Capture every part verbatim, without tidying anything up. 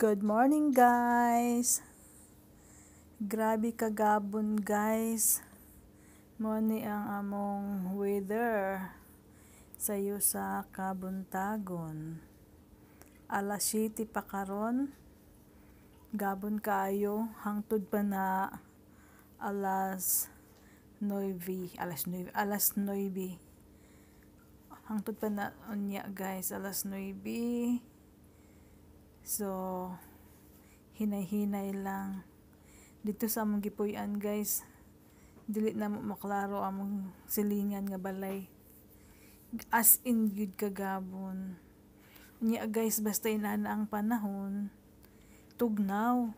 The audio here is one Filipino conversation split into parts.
Good morning guys. Grabe kagabon guys. Mo ni ang among weather sayo sa kabuntagon. Alas siyete pa karon. Gabon kaayo hangtod pa na alas nueve, alas nueve, alas nueve. Hangtod pa na unya guys, alas nueve. So, hinay-hinay lang. Dito sa among gipuy-an guys, dili na mo maklaro among silingan nga balay. As in good kagabon. Nya guys, basta inana ang panahon, tugnaw.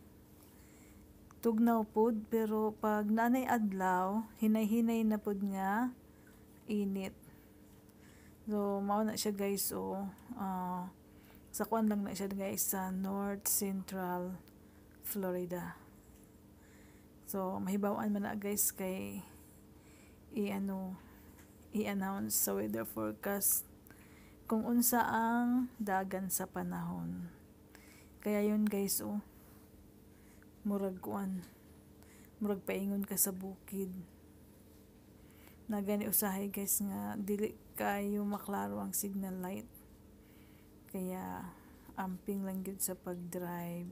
Tugnaw pod, pero pag nanay adlaw, hinay-hinay na pod nga init. So, mao na siya guys, oh. Uh, sa kuan lang na siya guys sa North Central Florida. So mahibaw-an man na guys kay i-ano i-announce sa weather forecast kung unsa ang dagan sa panahon. Kaya yun guys, oh. Murag kuan. Murag paingon ka sa bukid. Na gani usahay guys nga dili kayo maklaro ang signal light. Kaya amping lang gyud sa pag-drive.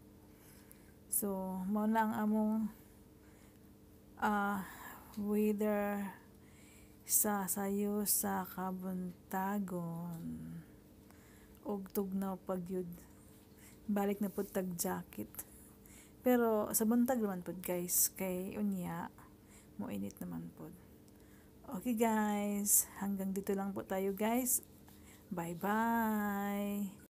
So mao na ang among uh, weather sa sayo sa kabuntagon. Og tugnaw pag yun. Balik na pud tag jacket. Pero sa buntag naman pud guys, kay unya mo init naman pud. Okay guys, hanggang dito lang po tayo guys. Bye bye.